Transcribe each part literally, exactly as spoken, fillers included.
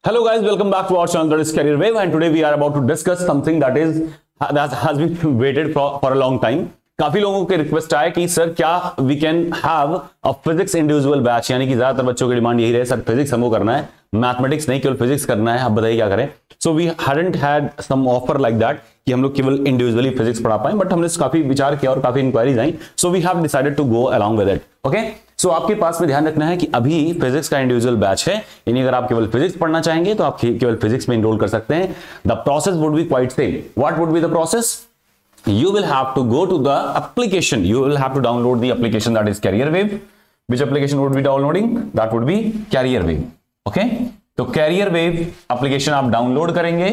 Hello guys, welcome back to our channel that is Career Wave, and today we are about to discuss something that is that has been waited for for a long time. काफी लोगों के request आया कि sir क्या we can have a physics individual batch, यानी कि ज्यादातर बच्चों की डिमांड यही रहे सर फिजिक्स हमको करना है, मैथमेटिक्स नहीं केवल फिजिक्स करना है, आप बताइए क्या करें. So we hadn't had some offer like that कि हम लोग केवल इंडिविजुअली फिजिक्स पढ़ा पाए, बट हमने काफी विचार किया और काफी इंक्वायरीज आई. So we have decided to go along with it. Okay, so आपके पास में ध्यान रखना है कि अभी फिजिक्स का इंडिविजुअल बैच है, यानी अगर आप केवल फिजिक्स पढ़ना चाहेंगे तो आप केवल फिजिक्स में एनरोल कर सकते हैं. The process would be quite same. What would be the process? You will have to go to the application. You will have to download the application that is Career Wave. Which application would be downloading? That would be Career Wave. Okay? तो Career Wave application आप download करेंगे.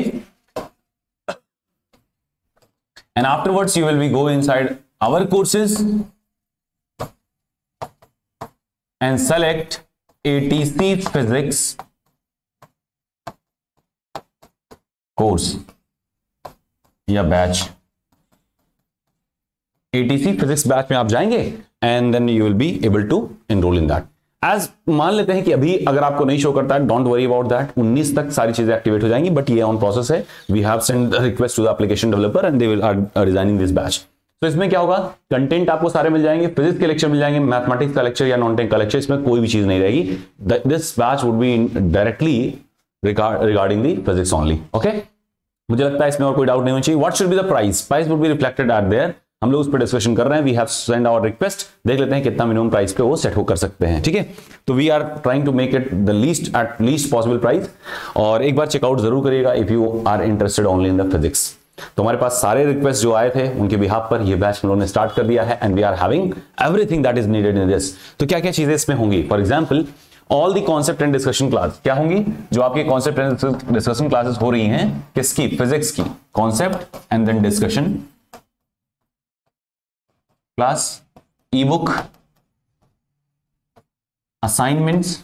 And afterwards you will be go inside our courses and select A T C Physics course या बैच. ATC physics batch में आप जाएंगे and then you will be able to enrol in that. एज मान लेते हैं कि अभी अगर आपको नहीं शो करता है, डोंट वरी अबाउट दैट, उन्नीस तक सारी चीजें एक्टिवेट हो जाएंगी, बट ये ऑन प्रोसेस है. We have send request to the application developer and they will are designing this batch. तो इसमें क्या होगा, कंटेंट आपको सारे मिल जाएंगे, फिजिक्स के लेक्चर मिल जाएंगे, मैथमेटिक्स का लेक्चर या नॉन टेक का लेक्चर, इसमें कोई भी चीज नहीं रहेगी. This batch would be directly regarding the physics only. Okay, मुझे लगता है इसमें और कोई डाउट नहीं होना चाहिए. What should be the price? Price would be reflected at there. हम लोग उस पर डिस्कशन कर रहे हैं. We have send our request. देख लेते हैं कितना मिनिमम प्राइस पे वो सेट हो कर सकते हैं. ठीक है, तो we are trying to make it the least at least possible price. और एक बार चेकआउट जरूर करिएगा if you are interested only in the physics. तो हमारे पास सारे रिक्वेस्ट जो आए थे उनके बिहाफ पर ये बैच हम लोगों ने स्टार्ट कर दिया है and we are having everything that is needed in this. तो क्या क्या चीजें इसमें होंगी? For example all the concept and discussion class. क्या होंगी? जो आपके कॉन्सेप्ट एंड डिस्कशन क्लासेस हो रही हैं, किसकी? फिजिक्स की. Concept and then discussion class, e book, assignments,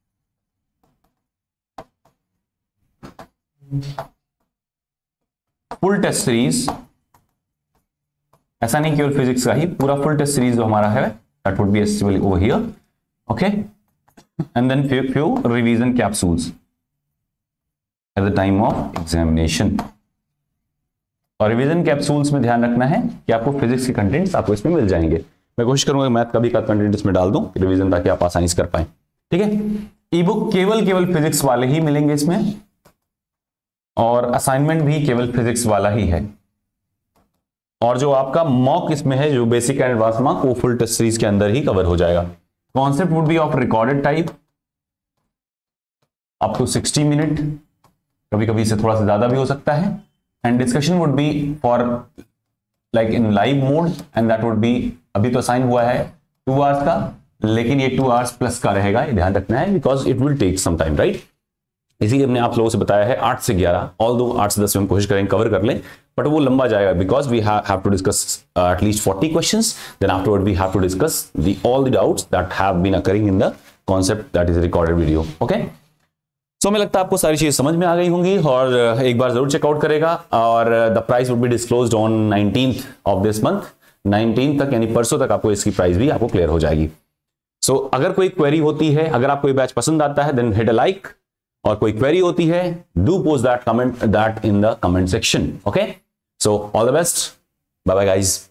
full test series. ऐसा नहीं केवल फिजिक्स का ही, पूरा फुल टेस्ट सीरीज जो हमारा है that would be stable over here. Okay, and then few few revision capsules at the time of examination. और revision capsules में ध्यान रखना है कि आपको फिजिक्स के कंटेंट्स आपको इसमें मिल जाएंगे. मैं कोशिश करूंगा मैथ का भी का कंटेंट इसमें डाल दूं रिवीजन, ताकि आप आसानी से कर पाए. ठीक है, ई बुक केवल केवल फिजिक्स वाले ही मिलेंगे इसमें, और असाइनमेंट भी केवल फिजिक्स वाला ही है. और जो आपका मॉक इसमें है, जो बेसिक एंड एडवांस मॉक, वो फुल टेस्ट सीरीज के अंदर ही कवर हो जाएगा. Concept would be of recorded type up to sixty minute, कभी कभी से थोड़ा सा ज्यादा भी हो सकता है. And discussion would be for like in live mode and that would be, अभी तो असाइन हुआ है टू आवर्स का, लेकिन ये टू आवर्स प्लस का रहेगा, ये ध्यान रखना है, because it will take some time, right. इसीलिए हमने आप लोगों से बताया है आठ से ग्यारह, ऑल दो आठ से दस में हम कोशिश करेंगे कवर कर लें, बट वो लंबा जाएगा because we have to discuss at least forty questions. Then afterward we have to discuss the all the doubts that have been occurring in the concept that is recorded video. Okay, so so, हमें लगता है आपको सारी चीजें समझ में आ गई होंगी और एक बार जरूर चेकआउट करेगा. और the price would be disclosed on nineteenth of this month. Nineteen तक यानी परसों तक आपको इसकी प्राइस भी आपको क्लियर हो जाएगी. सो so, अगर कोई क्वेरी होती है, अगर आपको ये बैच पसंद आता है, देन हिट अ लाइक. और कोई क्वेरी होती है, do post that comment that in the comment section. Okay, so all the best, bye bye guys.